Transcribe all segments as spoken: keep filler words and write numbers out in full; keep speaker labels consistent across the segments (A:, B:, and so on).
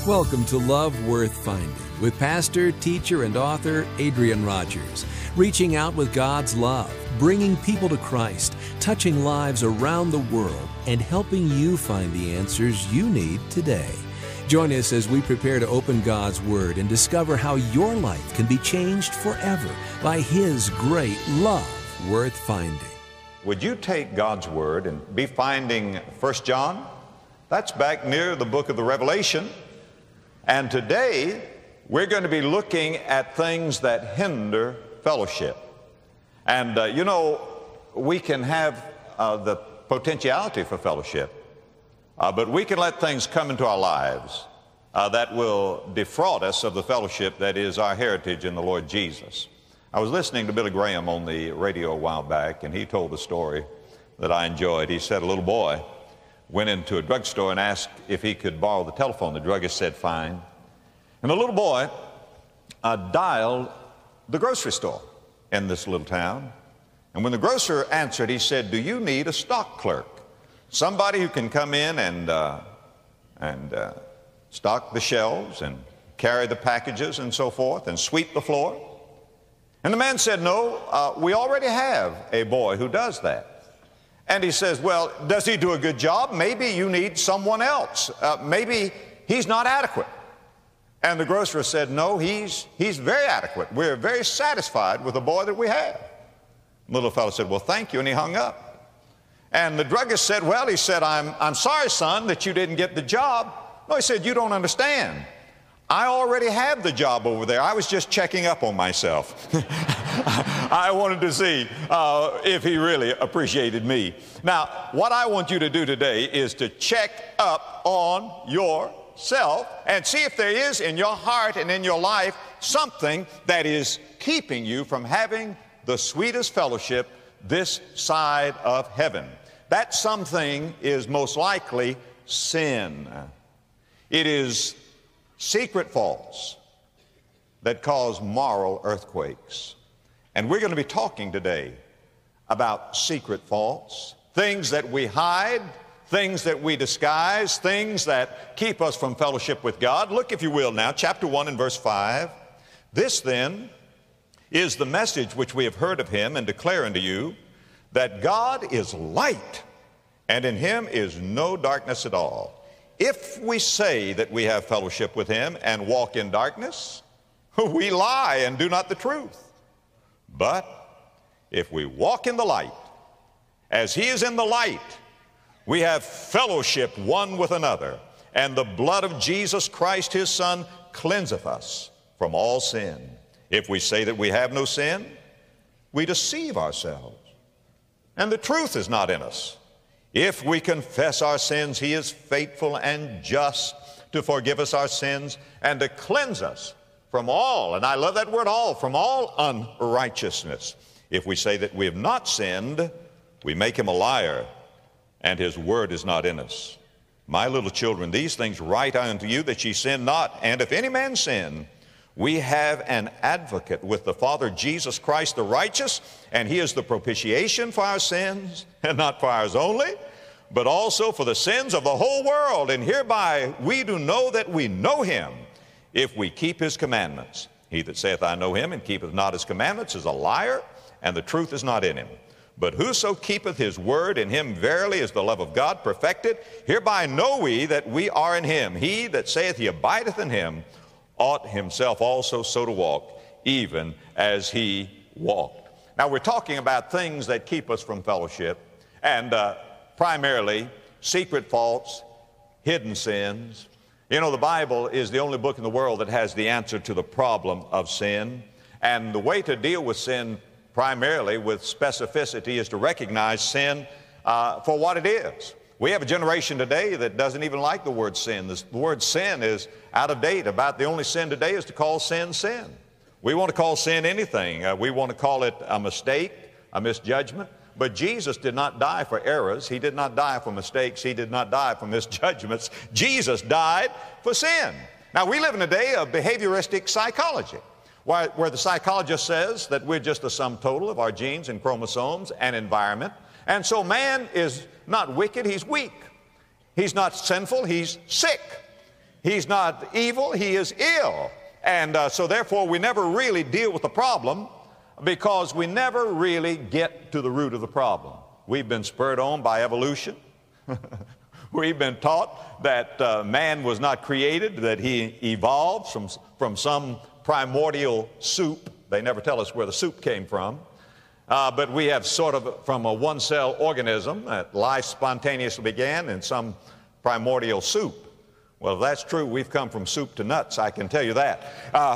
A: Welcome to Love Worth Finding with pastor, teacher, and author Adrian Rogers, reaching out with God's love, bringing people to Christ, touching lives around the world, and helping you find the answers you need today. Join us as we prepare to open God's Word and discover how your life can be changed forever by His great love worth finding.
B: Would you take God's Word and be finding First John? That's back near the book of the Revelation. And today, we're going to be looking at things that hinder fellowship. And, uh, you know, we can have uh, the potentiality for fellowship, uh, but we can let things come into our lives uh, that will defraud us of the fellowship that is our heritage in the Lord Jesus. I was listening to Billy Graham on the radio a while back, and he told a story that I enjoyed. He said a little boy went into a drugstore and asked if he could borrow the telephone. The druggist said, fine. And the little boy uh, dialed the grocery store in this little town. And when the grocer answered, he said, do you need a stock clerk? Somebody who can come in and, uh, and uh, stock the shelves and carry the packages and so forth and sweep the floor? And the man said, no, uh, we already have a boy who does that. And he says, well, does he do a good job? Maybe you need someone else. Uh, maybe he's not adequate. And the grocer said, no, he's, he's very adequate. We're very satisfied with the boy that we have. The little fellow said, well, thank you, and he hung up. And the druggist said, well, he said, I'm, I'm sorry, son, that you didn't get the job. No, he said, you don't understand. I already have the job over there. I was just checking up on myself. I wanted to see uh, if he really appreciated me. Now, what I want you to do today is to check up on yourself and see if there is in your heart and in your life something that is keeping you from having the sweetest fellowship this side of heaven. That something is most likely sin. It is secret faults that cause moral earthquakes. And we're going to be talking today about secret faults, things that we hide, things that we disguise, things that keep us from fellowship with God. Look, if you will, now, chapter one and verse five. This then is the message which we have heard of Him and declare unto you, that God is light, and in Him is no darkness at all. If we say that we have fellowship with Him and walk in darkness, we lie and do not the truth. But if we walk in the light, as He is in the light, we have fellowship one with another, and the blood of Jesus Christ, His Son, cleanseth us from all sin. If we say that we have no sin, we deceive ourselves, and the truth is not in us. If we confess our sins, He is faithful and just to forgive us our sins and to cleanse us from all, and I love that word all, from all unrighteousness. If we say that we have not sinned, we make Him a liar, and His word is not in us. My little children, these things write I unto you, that ye sin not. And if any man sin, we have an advocate with the Father, Jesus Christ the righteous, and He is the propitiation for our sins, and not for ours only, but also for the sins of the whole world. And hereby we do know that we know Him, if we keep His commandments. He that saith, I know Him, and keepeth not His commandments, is a liar, and the truth is not in him. But whoso keepeth His word, in him verily is the love of God perfected. Hereby know we that we are in Him. He that saith he abideth in Him ought himself also so to walk, even as He walked. Now, we're talking about things that keep us from fellowship, and uh, primarily secret faults, hidden sins. You know, the Bible is the only book in the world that has the answer to the problem of sin. And the way to deal with sin, primarily with specificity, is to recognize sin uh, for what it is. We have a generation today that doesn't even like the word sin. The word sin is out of date. About the only sin today is to call sin, sin. We want to call sin anything. Uh, we want to call it a mistake, a misjudgment. But Jesus did not die for errors. He did not die for mistakes. He did not die for misjudgments. Jesus died for sin. Now, we live in a day of behavioristic psychology, where, where the psychologist says that we're just the sum total of our genes and chromosomes and environment. And so man is not wicked, he's weak. He's not sinful, he's sick. He's not evil, he is ill. And uh, so therefore we never really deal with the problem because we never really get to the root of the problem. We've been spurred on by evolution. We've been taught that uh, man was not created, that he evolved from, from some primordial soup. They never tell us where the soup came from. Uh, but we have sort of from a one-cell organism that life spontaneously began in some primordial soup. Well, if that's true, we've come from soup to nuts, I can tell you that. Uh,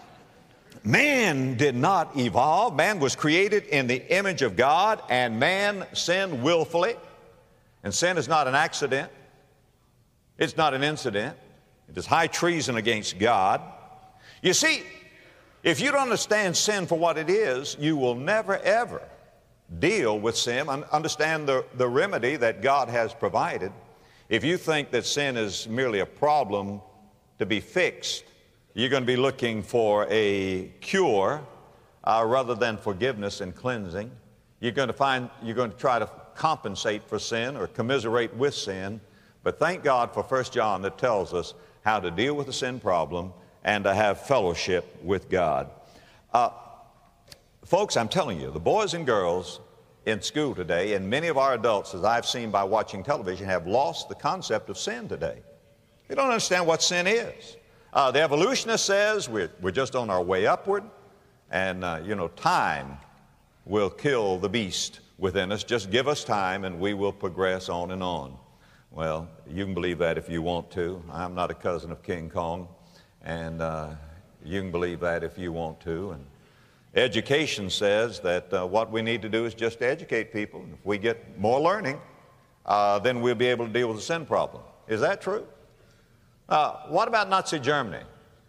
B: man did not evolve. Man was created in the image of God, and man sinned willfully. And sin is not an accident. It's not an incident. It is high treason against God. You see, if you don't understand sin for what it is, you will never, ever deal with sin, understand the, the remedy that God has provided. If you think that sin is merely a problem to be fixed, you're going to be looking for a cure uh, rather than forgiveness and cleansing. You're going to find, you're going to try to compensate for sin or commiserate with sin. But thank God for First John that tells us how to deal with the sin problem and to have fellowship with God. Uh, folks, I'm telling you, the boys and girls in school today, and many of our adults, as I've seen by watching television, have lost the concept of sin today. They don't understand what sin is. Uh, the evolutionist says we're, we're just on our way upward, and, uh, you know, time will kill the beast within us. Just give us time, and we will progress on and on. Well, you can believe that if you want to. I'm not a cousin of King Kong, and uh, you can believe that if you want to. And education says that uh, what we need to do is just to educate people. If we get more learning, uh, then we'll be able to deal with the sin problem. Is that true? Uh, what about Nazi Germany?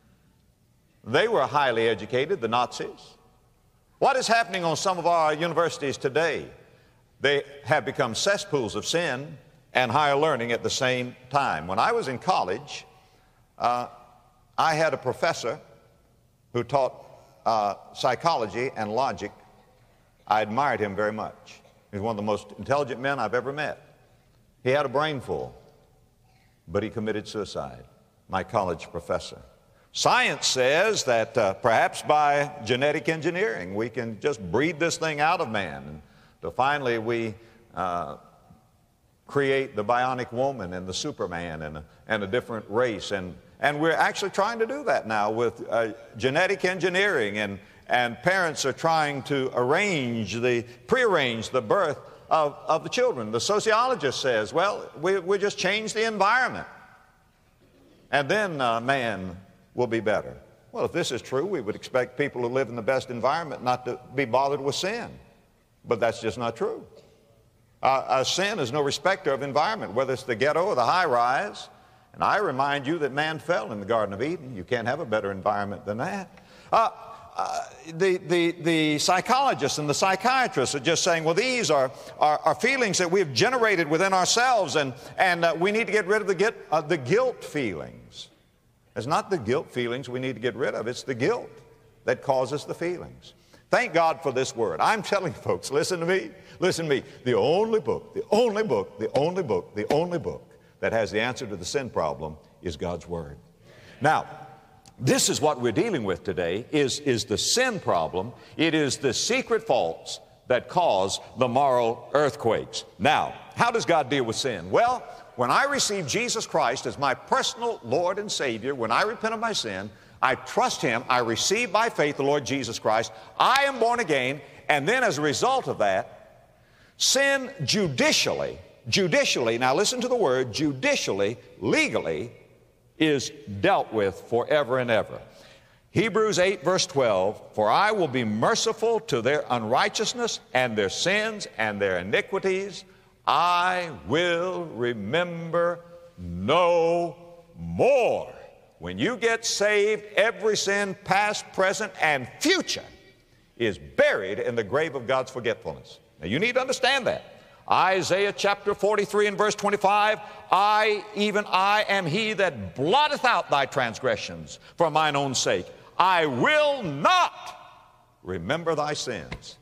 B: They were highly educated, the Nazis. What is happening on some of our universities today? They have become cesspools of sin and higher learning at the same time. When I was in college, uh, I had a professor who taught uh, psychology and logic. I admired him very much. He was one of the most intelligent men I've ever met. He had a brain full, but he committed suicide, my college professor. Science says that uh, perhaps by genetic engineering we can just breed this thing out of man, and so finally we uh, create the bionic woman and the Superman and a, and a different race. And, and we're actually trying to do that now with uh, genetic engineering, and, and parents are trying to arrange the, prearrange the birth of, of the children. The sociologist says, well, we, we just change the environment, and then uh, man will be better. Well, if this is true, we would expect people who live in the best environment not to be bothered with sin. But that's just not true. Uh, uh, sin is no respecter of environment, whether it's the ghetto or the high-rise. And I remind you that man fell in the Garden of Eden. You can't have a better environment than that. Uh, uh, the, the, the psychologists and the psychiatrists are just saying, well, these are, are, are feelings that we've generated within ourselves, and, and uh, we need to get rid of the, get, uh, the guilt feelings. It's not the guilt feelings we need to get rid of. It's the guilt that causes the feelings. Thank God for this word. I'm telling you, folks, listen to me. Listen to me. The only book, the only book, the only book, the only book that has the answer to the sin problem is God's Word. Now, this is what we're dealing with today, is, is the sin problem. It is the secret faults that cause the moral earthquakes. Now, how does God deal with sin? Well, when I receive Jesus Christ as my personal Lord and Savior, when I repent of my sin, I trust Him, I receive by faith the Lord Jesus Christ, I am born again, and then as a result of that, sin judicially, judicially, now listen to the word, judicially, legally, is dealt with forever and ever. Hebrews eight verse twelve, for I will be merciful to their unrighteousness and their sins and their iniquities, I will remember no more. When you get saved, every sin, past, present, and future, is buried in the grave of God's forgetfulness. Now, you need to understand that. Isaiah chapter forty-three and verse twenty-five, I, even I, am he that blotteth out thy transgressions for mine own sake. I will not remember thy sins.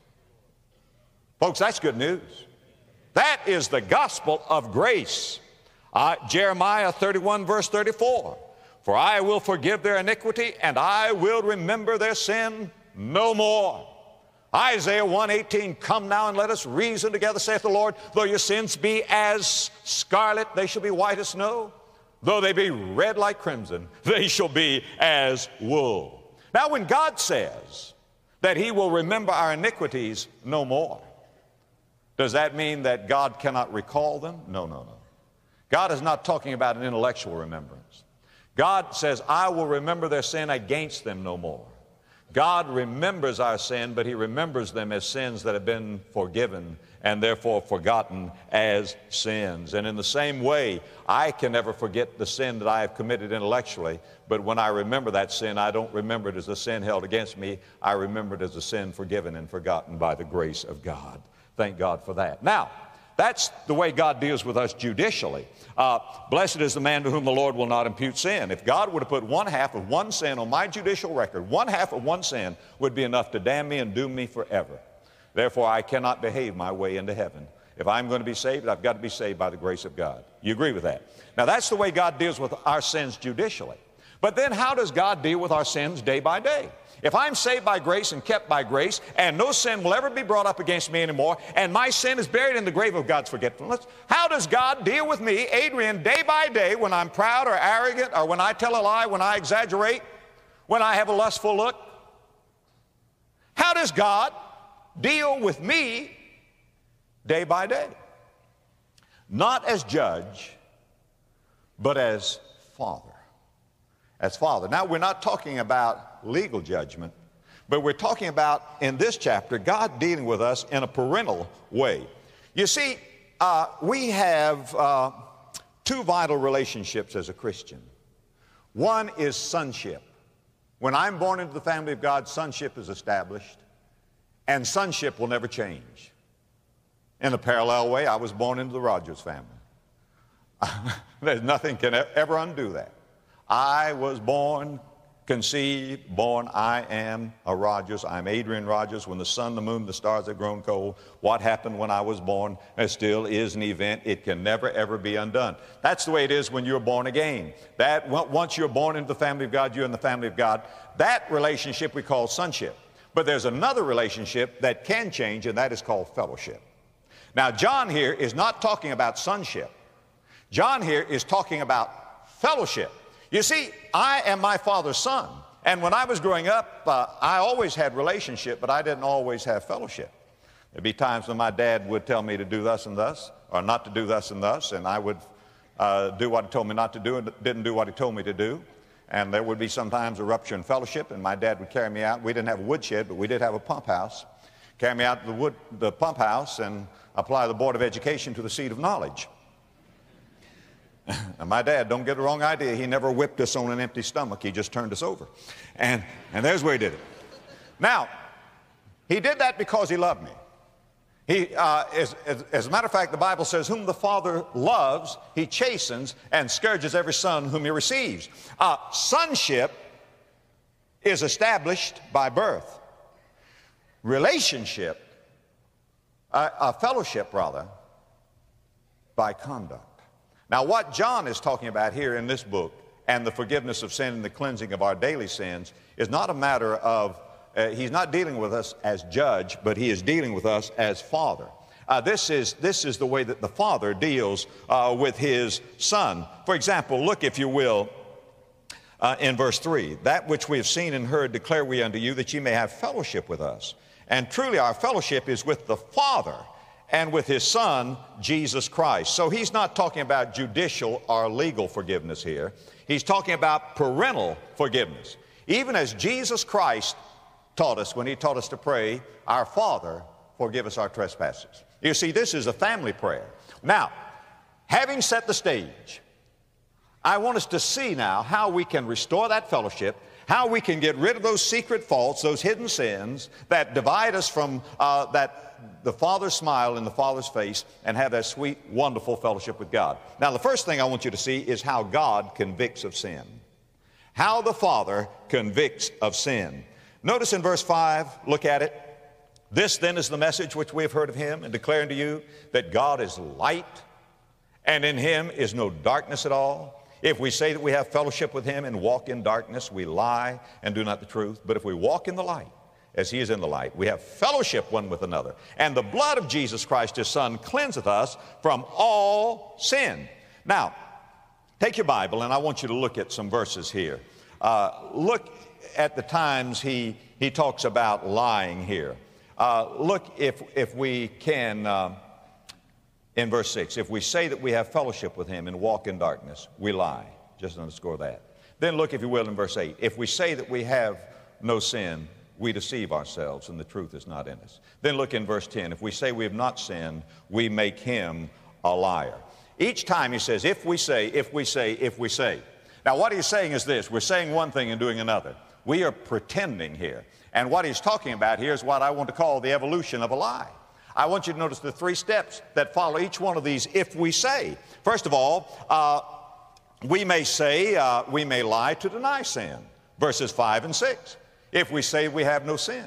B: Folks, that's good news. That is the gospel of grace. Uh, Jeremiah thirty-one verse thirty-four. For I will forgive their iniquity, and I will remember their sin no more. Isaiah one eighteen, come now and let us reason together, saith the Lord. Though your sins be as scarlet, they shall be white as snow. Though they be red like crimson, they shall be as wool. Now when God says that he will remember our iniquities no more, does that mean that God cannot recall them? No, no, no. God is not talking about an intellectual remembrance. God says, I will remember their sin against them no more. God remembers our sin, but he remembers them as sins that have been forgiven and therefore forgotten as sins. And in the same way, I can never forget the sin that I have committed intellectually, but when I remember that sin, I don't remember it as a sin held against me. I remember it as a sin forgiven and forgotten by the grace of God. Thank God for that. Now, that's the way God deals with us judicially. Uh, blessed is the man to whom the Lord will not impute sin. If God were to put one half of one sin on my judicial record, one half of one sin would be enough to damn me and doom me forever. Therefore, I cannot behave my way into heaven. If I'm going to be saved, I've got to be saved by the grace of God. You agree with that? Now, that's the way God deals with our sins judicially. But then how does God deal with our sins day by day? If I'm saved by grace and kept by grace, and no sin will ever be brought up against me anymore, and my sin is buried in the grave of God's forgetfulness, how does God deal with me, Adrian, day by day when I'm proud or arrogant, or when I tell a lie, when I exaggerate, when I have a lustful look? How does God deal with me day by day? Not as judge, but as Father. As Father. Now, we're not talking about legal judgment, but we're talking about, in this chapter, God dealing with us in a parental way. You see, uh, we have uh, two vital relationships as a Christian. One is sonship. When I'm born into the family of God, sonship is established, and sonship will never change. In a parallel way, I was born into the Rogers family. There's nothing can ever undo that. I was born, conceived, born, I am a Rogers. I'm Adrian Rogers. When the sun, the moon, the stars have grown cold, what happened when I was born? It still is an event. It can never, ever be undone. That's the way it is when you're born again. That once you're born into the family of God, you're in the family of God. That relationship we call sonship. But there's another relationship that can change, and that is called fellowship. Now, John here is not talking about sonship. John here is talking about fellowship. You see, I am my Father's son, and when I was growing up, uh, I always had relationship, but I didn't always have fellowship. There'd be times when my dad would tell me to do thus and thus, or not to do thus and thus, and I would uh, do what he told me not to do and didn't do what he told me to do. And there would be sometimes a rupture in fellowship, and my dad would carry me out. We didn't have a woodshed, but we did have a pump house. Carry me out to the, wood, the pump house and apply the Board of Education to the seat of knowledge. And my dad, don't get the wrong idea, he never whipped us on an empty stomach. He just turned us over. And, and there's where he did it. Now, he did that because he loved me. He, uh, as, as, as a matter of fact, the Bible says, whom the Father loves, he chastens and scourges every son whom he receives. Uh, sonship is established by birth. Relationship, uh, uh, fellowship rather, by conduct. Now, what John is talking about here in this book, and the forgiveness of sin and the cleansing of our daily sins, is not a matter of, uh, he's not dealing with us as judge, but he is dealing with us as Father. Uh, this is, this is the way that the Father deals uh, with his Son. For example, look, if you will, uh, in verse three, that which we have seen and heard declare we unto you, that ye may have fellowship with us. And truly our fellowship is with the Father and with his Son, Jesus Christ. So he's not talking about judicial or legal forgiveness here. He's talking about parental forgiveness. Even as Jesus Christ taught us when he taught us to pray, our Father, forgive us our trespasses. You see, this is a family prayer. Now, having set the stage, I want us to see now how we can restore that fellowship, how we can get rid of those secret faults, those hidden sins that divide us from uh, that the Father's smile in the Father's face, and have that sweet, wonderful fellowship with God. Now, the first thing I want you to see is how God convicts of sin. How the Father convicts of sin. Notice in verse five, look at it. This then is the message which we have heard of him, and declare unto you that God is light, and in him is no darkness at all. If we say that we have fellowship with him and walk in darkness, we lie and do not the truth. But if we walk in the light, as he is in the light, we have fellowship one with another. And the blood of Jesus Christ, his Son, cleanseth us from all sin. Now, take your Bible, and I want you to look at some verses here. Uh, look at the times he, he talks about lying here. Uh, look, if, if we can, uh, in verse six, if we say that we have fellowship with him and walk in darkness, we lie. Just underscore that. Then look, if you will, in verse eight. If we say that we have no sin, we deceive ourselves, and the truth is not in us. Then look in verse ten. If we say we have not sinned, we make him a liar. Each time he says, if we say, if we say, if we say. Now what he's saying is this. We're saying one thing and doing another. We are pretending here. And what he's talking about here is what I want to call the evolution of a lie. I want you to notice the three steps that follow each one of these if we say. First of all, uh, we may say, uh, we may lie to deny sin. Verses five and six. If we say we have no sin.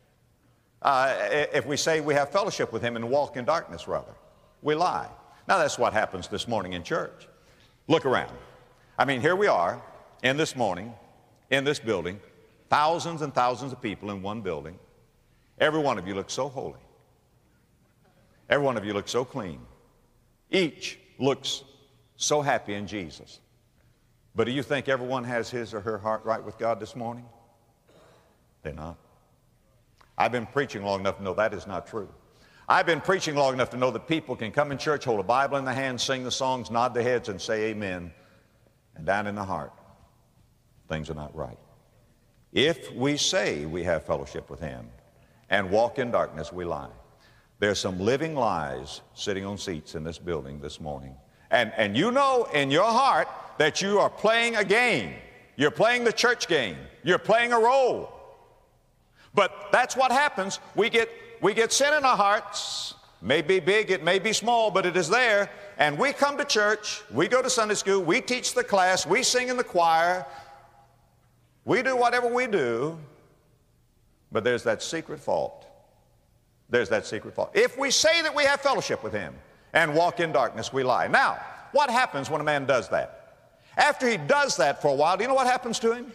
B: Uh, if we say we have fellowship with him and walk in darkness, rather, we lie. Now that's what happens this morning in church. Look around. I mean, here we are in this morning, in this building, thousands and thousands of people in one building. Every one of you looks so holy. Every one of you looks so clean. Each looks so happy in Jesus. But do you think everyone has his or her heart right with God this morning? They're not. I've been preaching long enough to know that is not true. I've been preaching long enough to know that people can come in church, hold a Bible in their hand, sing the songs, nod their heads, and say amen. And down in the heart, things are not right. If we say we have fellowship with him and walk in darkness, we lie. There's some living lies sitting on seats in this building this morning. And, and you know in your heart that you are playing a game. You're playing the church game. You're playing a role. But that's what happens. We get, we get sin in our hearts. It may be big, it may be small, but it is there. And we come to church, we go to Sunday school, we teach the class, we sing in the choir, we do whatever we do, but there's that secret fault. There's that secret fault. If we say that we have fellowship with him and walk in darkness, we lie. Now, what happens when a man does that? After he does that for a while, do you know what happens to him?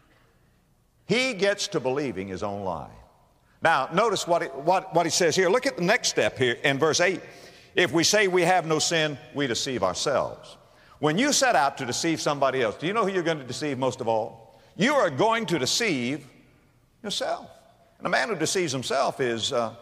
B: He gets to believing his own lie. Now, notice what, it, what, what he says here. Look at the next step here in verse eight. If we say we have no sin, we deceive ourselves. When you set out to deceive somebody else, do you know who you're going to deceive most of all? You are going to deceive yourself. And a man who deceives himself is, uh,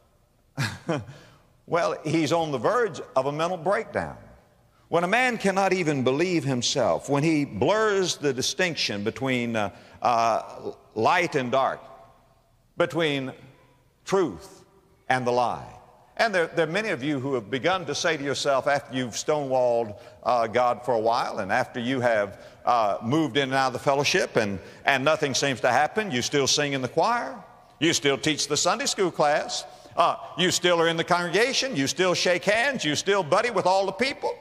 B: well, he's on the verge of a mental breakdown. When a man cannot even believe himself, when he blurs the distinction between uh, uh, light and dark, between truth and the lie. And there, there are many of you who have begun to say to yourself after you've stonewalled uh, God for a while and after you have uh, moved in and out of the fellowship and, and nothing seems to happen, you still sing in the choir, you still teach the Sunday school class, uh, you still are in the congregation, you still shake hands, you still buddy with all the people.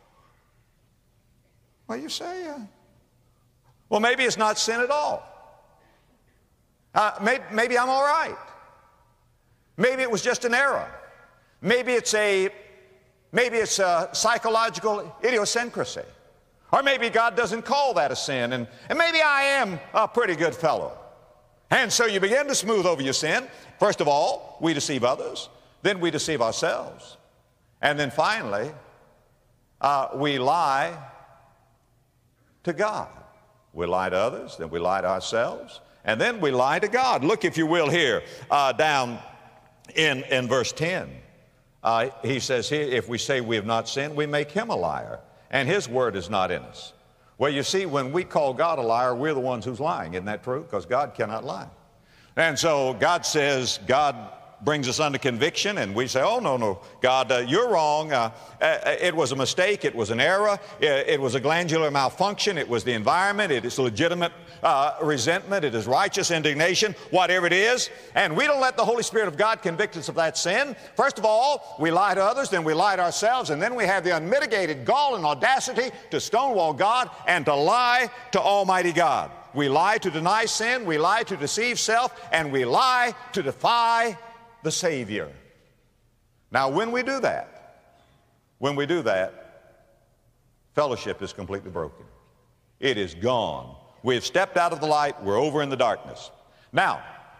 B: Well, you say, uh, well, maybe it's not sin at all. Uh, maybe, maybe I'm all right. Maybe it was just an error. Maybe it's a, maybe it's a psychological idiosyncrasy. Or maybe God doesn't call that a sin, and, and maybe I am a pretty good fellow. And so you begin to smooth over your sin. First of all, we deceive others. Then we deceive ourselves. And then finally, uh, we lie to God. We lie to others, then we lie to ourselves, and then we lie to God. Look, if you will, here uh, down in, in verse ten. Uh, he says here, if we say we have not sinned, we make him a liar, and his word is not in us. Well, you see, when we call God a liar, we're the ones who's lying. Isn't that true? Because God cannot lie. And so God says, God brings us under conviction, and we say, oh, no, no, God, uh, you're wrong. Uh, uh, it was a mistake. It was an error. It, it was a glandular malfunction. It was the environment. It is legitimate uh, resentment. It is righteous indignation, whatever it is. And we don't let the Holy Spirit of God convict us of that sin. First of all, we lie to others, then we lie to ourselves, and then we have the unmitigated gall and audacity to stonewall God and to lie to Almighty God. We lie to deny sin, we lie to deceive self, and we lie to defy the Savior. Now, when we do that, when we do that, fellowship is completely broken. It is gone. We have stepped out of the light. We're over in the darkness. Now,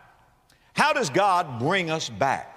B: how does God bring us back?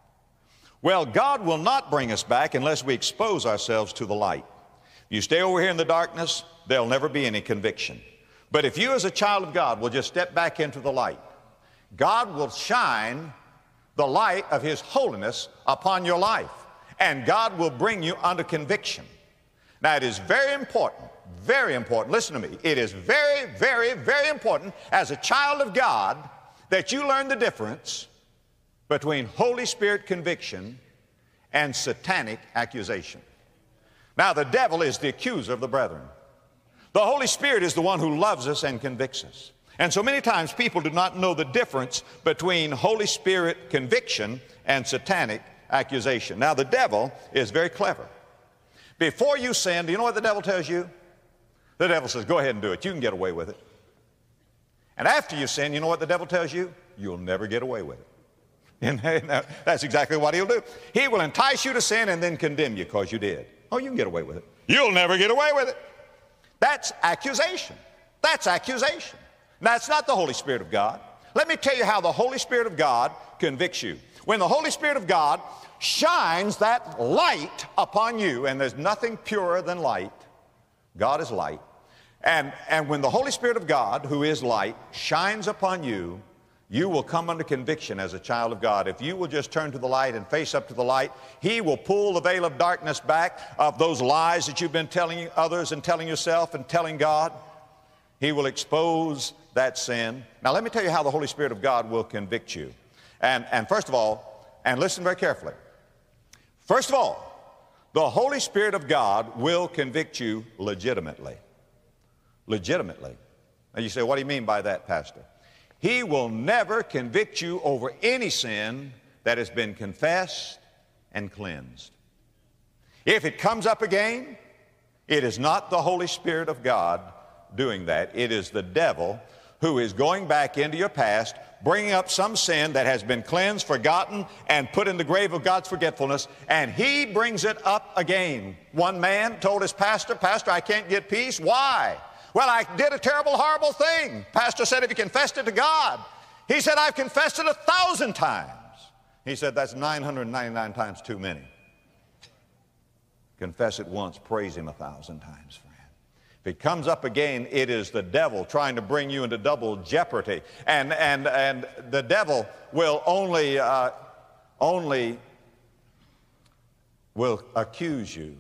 B: Well, God will not bring us back unless we expose ourselves to the light. You stay over here in the darkness, there'll never be any conviction. But if you as a child of God will just step back into the light, God will shine the light of His holiness upon your life, and God will bring you under conviction. Now, it is very important, very important, listen to me, it is very, very, very important as a child of God that you learn the difference between Holy Spirit conviction and satanic accusation. Now, the devil is the accuser of the brethren. The Holy Spirit is the one who loves us and convicts us. And so many times people do not know the difference between Holy Spirit conviction and satanic accusation. Now, the devil is very clever. Before you sin, do you know what the devil tells you? The devil says, go ahead and do it. You can get away with it. And after you sin, you know what the devil tells you? You'll never get away with it. And that's exactly what he'll do. He will entice you to sin and then condemn you because you did. Oh, you can get away with it. You'll never get away with it. That's accusation. That's accusation. That's not the Holy Spirit of God. Let me tell you how the Holy Spirit of God convicts you. When the Holy Spirit of God shines that light upon you, and there's nothing purer than light. God is light. And, and when the Holy Spirit of God, who is light, shines upon you, you will come under conviction as a child of God. If you will just turn to the light and face up to the light, He will pull the veil of darkness back of those lies that you've been telling others and telling yourself and telling God. He will expose that sin. Now, let me tell you how the Holy Spirit of God will convict you. And, and first of all, and listen very carefully. First of all, the Holy Spirit of God will convict you legitimately. Legitimately. Now you say, what do you mean by that, Pastor? He will never convict you over any sin that has been confessed and cleansed. If it comes up again, it is not the Holy Spirit of God doing that. It is the devil who is going back into your past, bringing up some sin that has been cleansed, forgotten, and put in the grave of God's forgetfulness, and he brings it up again. One man told his pastor, Pastor, I can't get peace. Why? Well, I did a terrible, horrible thing. Pastor said, have you confessed it to God? He said, I've confessed it a thousand times. He said, that's nine hundred ninety-nine times too many. Confess it once, praise Him a thousand times, friend. If it comes up again, it is the devil trying to bring you into double jeopardy. And, and, and the devil will only, uh, only will accuse you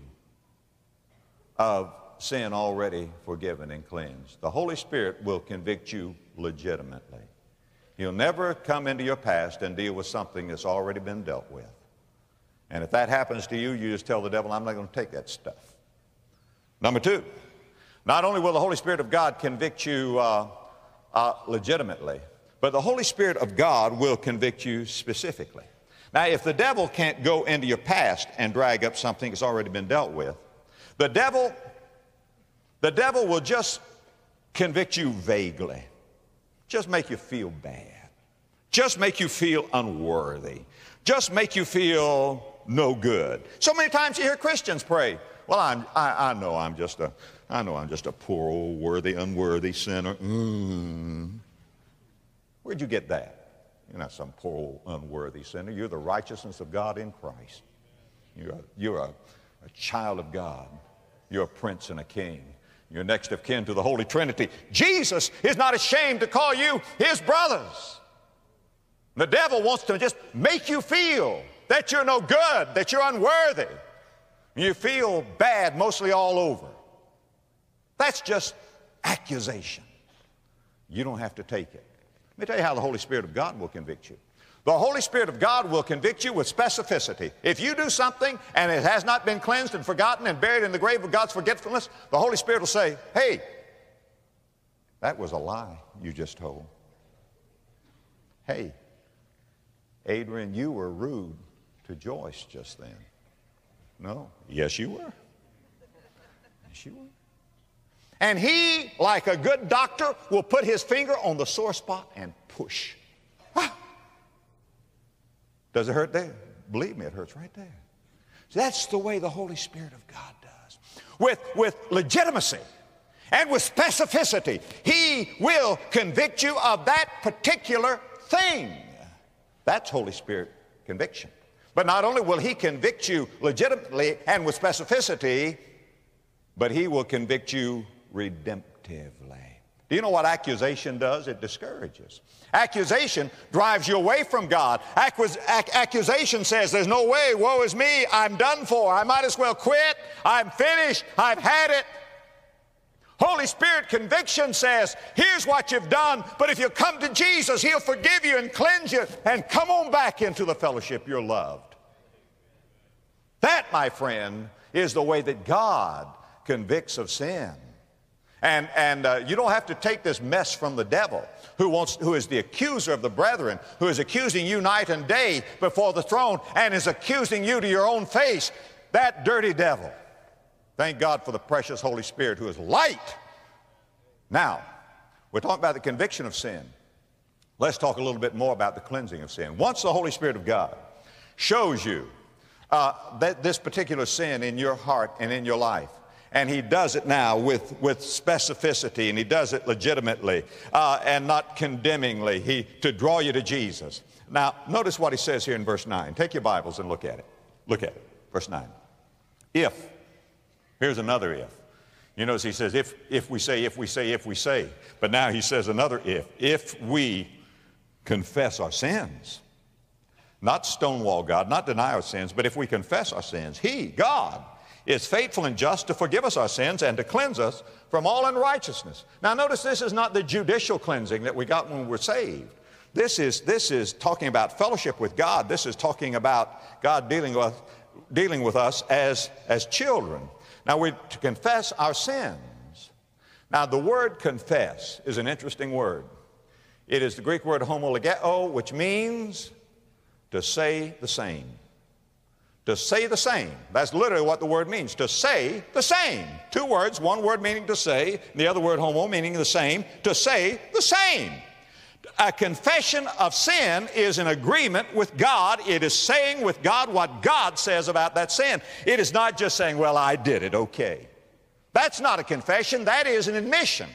B: of sin already forgiven and cleansed. The Holy Spirit will convict you legitimately. He'll never come into your past and deal with something that's already been dealt with. And if that happens to you, you just tell the devil, I'm not going to take that stuff. Number two, not only will the Holy Spirit of God convict you uh, uh, legitimately, but the Holy Spirit of God will convict you specifically. Now, if the devil can't go into your past and drag up something that's already been dealt with, the devil, the devil will just convict you vaguely. Just make you feel bad. Just make you feel unworthy. Just make you feel no good. So many times you hear Christians pray, well, I'm, I, I know I'm just a, I know I'm just a poor old worthy, unworthy sinner. Mm. Where'd you get that? You're not some poor old unworthy sinner. You're the righteousness of God in Christ. You're a, you're a, a child of God. You're a prince and a king. You're next of kin to the Holy Trinity. Jesus is not ashamed to call you His brothers. The devil wants to just make you feel that you're no good, that you're unworthy. You feel bad mostly all over. That's just accusation. You don't have to take it. Let me tell you how the Holy Spirit of God will convict you. The Holy Spirit of God will convict you with specificity. If you do something and it has not been cleansed and forgotten and buried in the grave of God's forgetfulness, the Holy Spirit will say, hey, that was a lie you just told. Hey, Adrian, you were rude to Joyce just then. No. Yes, you were. Yes, you were. And he, like a good doctor, will put his finger on the sore spot and push. Ah. Does it hurt there? Believe me, it hurts right there. So that's the way the Holy Spirit of God does. Jesus. With, with legitimacy and with specificity. He will convict you of that particular thing. That's Holy Spirit conviction. But not only will He convict you legitimately and with specificity, but He will convict you redemptively. Do you know what accusation does? It discourages. Accusation drives you away from God. Acquis ac accusation says, there's no way, woe is me, I'm done for, I might as well quit, I'm finished, I've had it. Holy Spirit conviction says, here's what you've done, but if you come to Jesus, He'll forgive you and cleanse you and come on back into the fellowship. You're loved. That, my friend, is the way that God convicts of sin. And, and uh, you don't have to take this mess from the devil, who, wants, who is the accuser of the brethren, who is accusing you night and day before the throne and is accusing you to your own face. That dirty devil. Thank God for the precious Holy Spirit, who is light. Now, we're talking about the conviction of sin. Let's talk a little bit more about the cleansing of sin. Once the Holy Spirit of God shows you uh, that this particular sin in your heart and in your life, and He does it now with, with specificity, and He does it legitimately uh, and not condemningly, he, to draw you to Jesus. Now, notice what He says here in verse nine. Take your Bibles and look at it. Look at it. Verse nine. If. Here's another if. You notice He says, if, if we say, if we say, if we say. But now He says another if. If we confess our sins. Not stonewall God, not deny our sins, but if we confess our sins, He, God, is faithful and just to forgive us our sins and to cleanse us from all unrighteousness. Now notice, this is not the judicial cleansing that we got when we were saved. This is, this is talking about fellowship with God. This is talking about God dealing with, dealing with us as, as children. Now we're to confess our sins. Now the word confess is an interesting word. It is the Greek word homologeo, which means to say the same. To say the same. That's literally what the word means. To say the same. Two words, one word meaning to say, the other word homo meaning the same. To say the same. A confession of sin is an agreement with God. It is saying with God what God says about that sin. It is not just saying, well, I did it, okay. That's not a confession. That is an admission.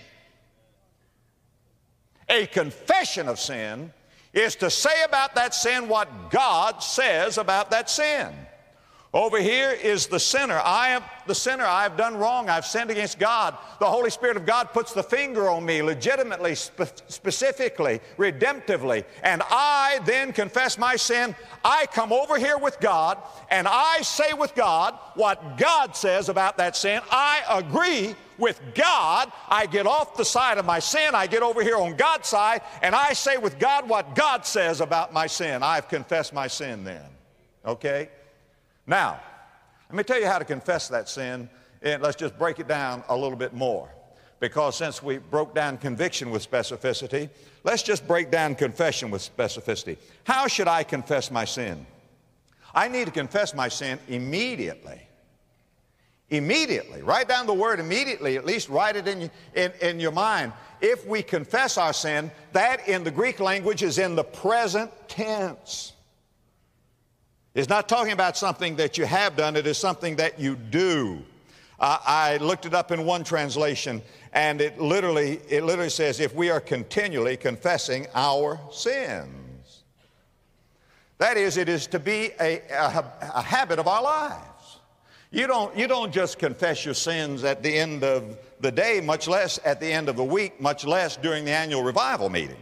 B: A confession of sin is to say about that sin what God says about that sin. Over here is the sinner. I am the sinner. I have done wrong. I've sinned against God. The Holy Spirit of God puts the finger on me legitimately, spe specifically, redemptively. And I then confess my sin. I come over here with God, and I say with God what God says about that sin. I agree with God. I get off the side of my sin. I get over here on God's side, and I say with God what God says about my sin. I've confessed my sin then. Okay? Now, let me tell you how to confess that sin, and let's just break it down a little bit more. Because since we broke down conviction with specificity, let's just break down confession with specificity. How should I confess my sin? I need to confess my sin immediately. Immediately. Write down the word immediately. At least write it in, in, in your mind. If we confess our sin, that in the Greek language is in the present tense. It's not talking about something that you have done. It is something that you do. Uh, I looked it up in one translation, and it literally, it literally says, if we are continually confessing our sins. That is, it is to be a, a, a habit of our lives. You don't, you don't just confess your sins at the end of the day, much less at the end of the week, much less during the annual revival meeting.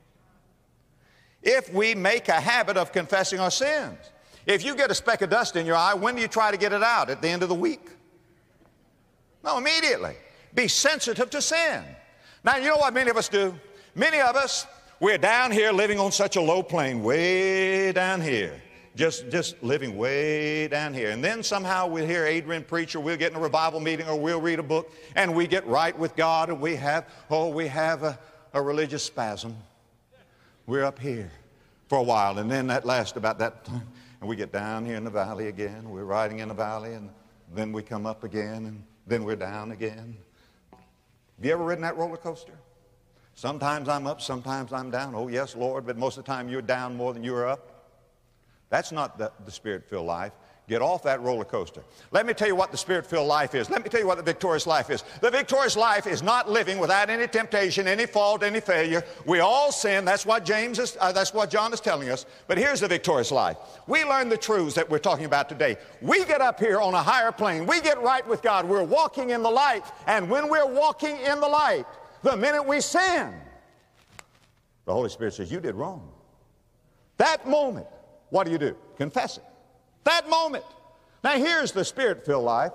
B: If we make a habit of confessing our sins. If you get a speck of dust in your eye, when do you try to get it out? At the end of the week? No, immediately. Be sensitive to sin. Now, you know what many of us do? Many of us, we're down here living on such a low plane, way down here. Just, just living way down here. And then somehow we'll hear Adrian preach, or we'll get in a revival meeting, or we'll read a book, and we get right with God, and we have, oh, we have a, a religious spasm. We're up here for a while, and then that lasts about that time. And we get down here in the valley again. We're riding in the valley, and then we come up again, and then we're down again. Have you ever ridden that roller coaster? Sometimes I'm up, sometimes I'm down. Oh, yes, Lord, but most of the time you're down more than you're up. That's not the, the Spirit-filled life. Get off that roller coaster. Let me tell you what the Spirit-filled life is. Let me tell you what the victorious life is. The victorious life is not living without any temptation, any fault, any failure. We all sin. That's what James is, uh, that's what John is telling us. But here's the victorious life. We learn the truths that we're talking about today. We get up here on a higher plane. We get right with God. We're walking in the light. And when we're walking in the light, the minute we sin, the Holy Spirit says, you did wrong. That moment, what do you do? Confess it. That moment. Now here's the Spirit-filled life.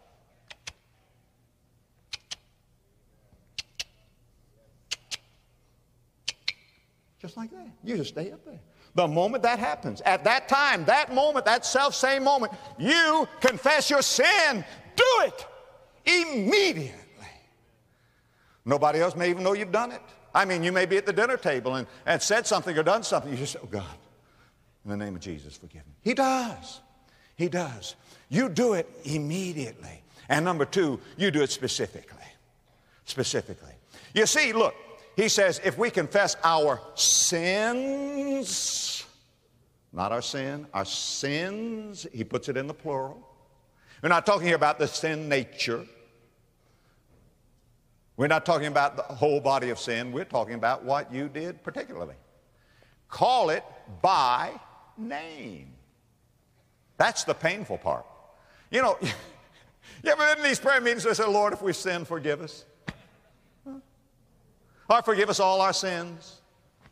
B: Just like that. You just stay up there. The moment that happens, at that time, that moment, that self-same moment, you confess your sin. Do it immediately. Nobody else may even know you've done it. I mean, you may be at the dinner table and, and said something or done something. You just say, oh God, in the name of Jesus, forgive me. He does. He does. You do it immediately. And number two, you do it specifically. Specifically. You see, look, he says if we confess our sins, not our sin, our sins, he puts it in the plural. We're not talking here about the sin nature. We're not talking about the whole body of sin. We're talking about what you did particularly. Call it by name. That's the painful part. You know, you ever been in these prayer meetings and say, Lord, if we sin, forgive us? Or forgive us all our sins?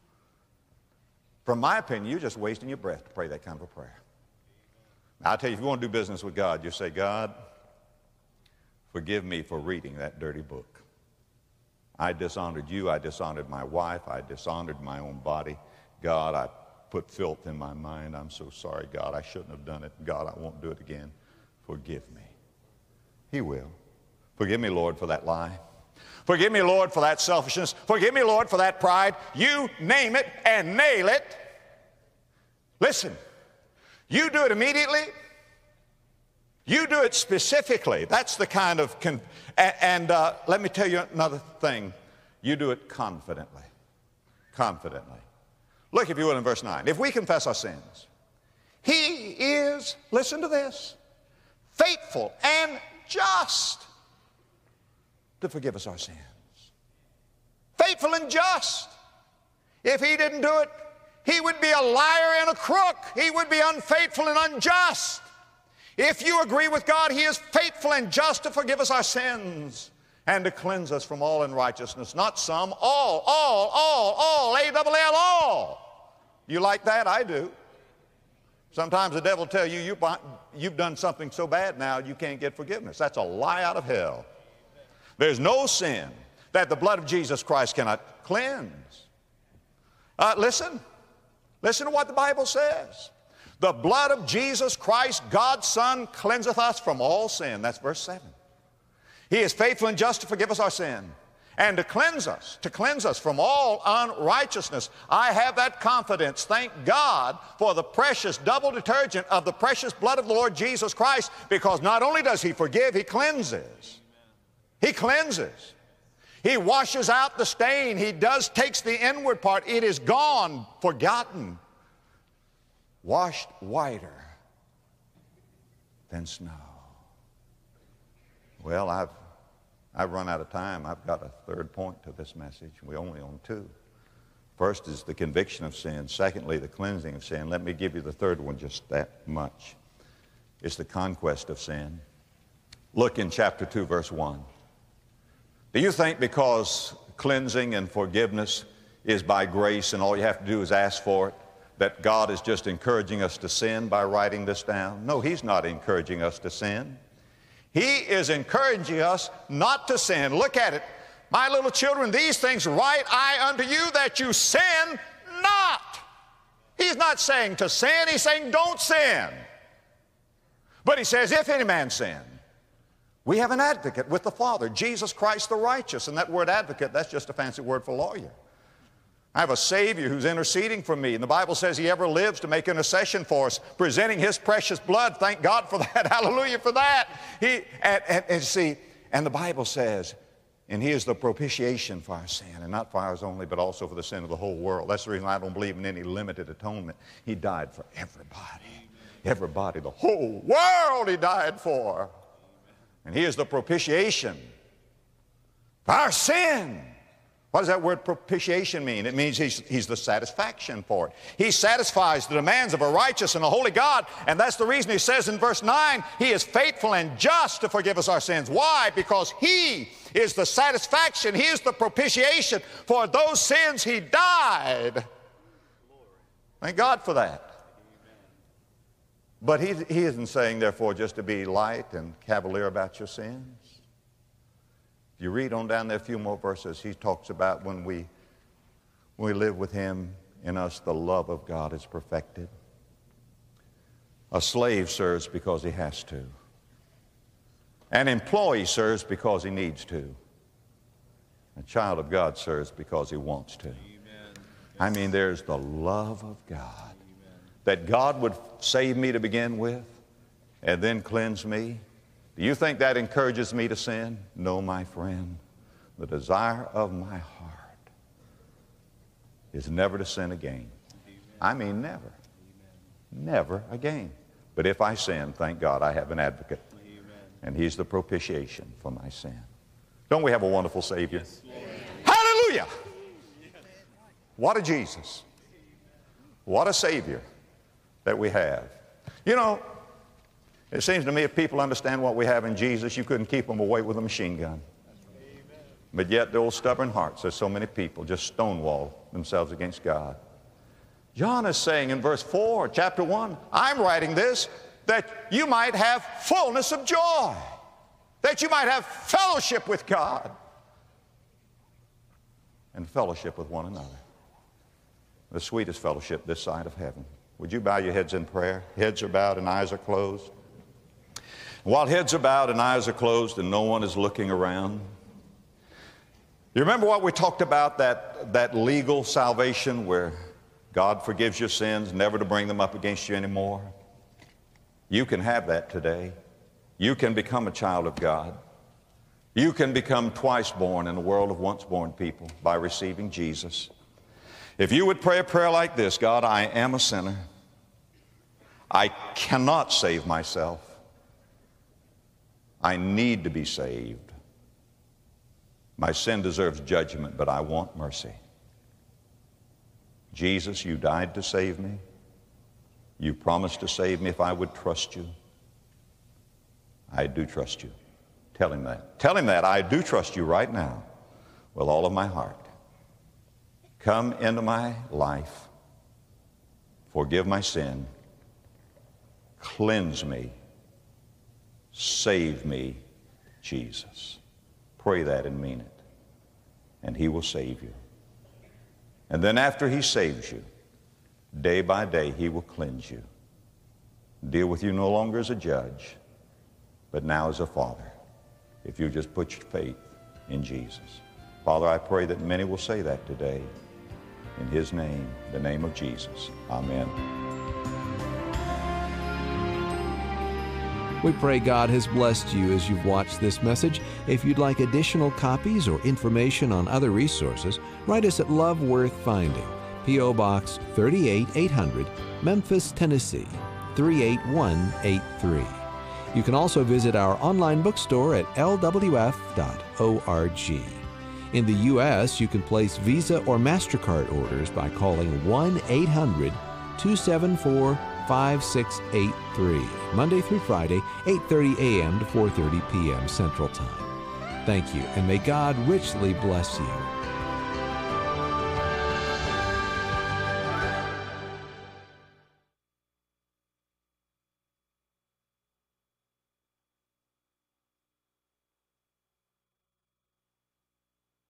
B: From my opinion, you're just wasting your breath to pray that kind of a prayer. Now, I'll tell you, if you want to do business with God, you say, God, forgive me for reading that dirty book. I dishonored you. I dishonored my wife. I dishonored my own body. God, I put filth in my mind. I'm so sorry, God. I shouldn't have done it. God, I won't do it again. Forgive me. He will. Forgive me, Lord, for that lie. Forgive me, Lord, for that selfishness. Forgive me, Lord, for that pride. You name it and nail it. Listen, you do it immediately. You do it specifically. That's the kind of, con and, and uh, let me tell you another thing. You do it confidently. Confidently. Look, if you will, in verse nine. If we confess our sins, He is, listen to this, faithful and just to forgive us our sins. Faithful and just. If He didn't do it, He would be a liar and a crook. He would be unfaithful and unjust. If you agree with God, He is faithful and just to forgive us our sins and to cleanse us from all unrighteousness. Not some, all, all, all, all, A double L, all. You like that? I do. Sometimes the devil will tell you, you you've done something so bad now you can't get forgiveness. That's a lie out of hell. There's no sin that the blood of Jesus Christ cannot cleanse. Uh, listen. Listen to what the Bible says. The blood of Jesus Christ, God's Son, cleanseth us from all sin. That's verse seven. He is faithful and just to forgive us our sin and to cleanse us, to cleanse us from all unrighteousness. I have that confidence. Thank God for the precious double detergent of the precious blood of the Lord Jesus Christ, because not only does He forgive, He cleanses. He cleanses. He washes out the stain. He does, takes the inward part. It is gone, forgotten, washed whiter than snow. Well, I've, I've run out of time. I've got a third point to this message. We only own two. First is the conviction of sin. Secondly, the cleansing of sin. Let me give you the third one, just that much. It's the conquest of sin. Look in chapter two, verse one. Do you think because cleansing and forgiveness is by grace and all you have to do is ask for it, that God is just encouraging us to sin by writing this down? No, He's not encouraging us to sin. He is encouraging us not to sin. Look at it. My little children, these things write I unto you that you sin not. He's not saying to sin. He's saying don't sin. But He says if any man sin, we have an advocate with the Father, Jesus Christ the righteous. And that word advocate, that's just a fancy word for lawyer. I have a Savior who's interceding for me. And the Bible says He ever lives to make intercession for us, presenting His precious blood. Thank God for that. Hallelujah for that. He, and, and, and see, and the Bible says, and He is the propitiation for our sin, and not for ours only, but also for the sin of the whole world. That's the reason I don't believe in any limited atonement. He died for everybody. Everybody, the whole world he died for. And he is the propitiation for our sin. What does that word propitiation mean? It means he's, he's the satisfaction for it. He satisfies the demands of a righteous and a holy God, and that's the reason he says in verse nine, he is faithful and just to forgive us our sins. Why? Because he is the satisfaction, he is the propitiation for those sins he died. Thank God for that. But he, he isn't saying, therefore, just to be light and cavalier about your sins. If you read on down there a few more verses, he talks about when we, when we live with him, in us the love of God is perfected. A slave serves because he has to. An employee serves because he needs to. A child of God serves because he wants to. Amen. I mean, there's the love of God. Amen. That God would save me to begin with and then cleanse me. Do you think that encourages me to sin? No, my friend. The desire of my heart is never to sin again. Amen. I mean never. Amen. Never again. But if I sin, thank God I have an advocate. Amen. And he's the propitiation for my sin. Don't we have a wonderful Savior? Yes, hallelujah! What a Jesus. What a Savior that we have. You know, it seems to me if people understand what we have in Jesus, you couldn't keep them away with a machine gun. Amen. But yet the old stubborn hearts, there's so many people just stonewall themselves against God. John is saying in verse four, chapter one, I'm writing this that you might have fullness of joy, that you might have fellowship with God and fellowship with one another. The sweetest fellowship this side of heaven. Would you bow your heads in prayer? Heads are bowed and eyes are closed. While heads are bowed and eyes are closed and no one is looking around, you remember what we talked about, that, that legal salvation where God forgives your sins, never to bring them up against you anymore? You can have that today. You can become a child of God. You can become twice born in a world of once born people by receiving Jesus. If you would pray a prayer like this, God, I am a sinner. I cannot save myself. I need to be saved. My sin deserves judgment, but I want mercy. Jesus, you died to save me. You promised to save me if I would trust you. I do trust you. Tell him that. Tell him that. I do trust you right now with all of my heart. Come into my life. Forgive my sin. Cleanse me. Save me, Jesus. Pray that and mean it. And he will save you. And then after he saves you, day by day he will cleanse you. Deal with you no longer as a judge, but now as a father, if you just put your faith in Jesus. Father, I pray that many will say that today. In his name, the name of Jesus. Amen.
A: We pray God has blessed you as you've watched this message. If you'd like additional copies or information on other resources, write us at Love Worth Finding, P O Box thirty-eight eight hundred, Memphis, Tennessee, three eight one eight three. You can also visit our online bookstore at L W F dot org. In the U S, you can place Visa or MasterCard orders by calling one eight hundred two seven four five six eight three, Monday through Friday, eight thirty a m to four thirty p m Central Time. Thank you, and may God richly bless you.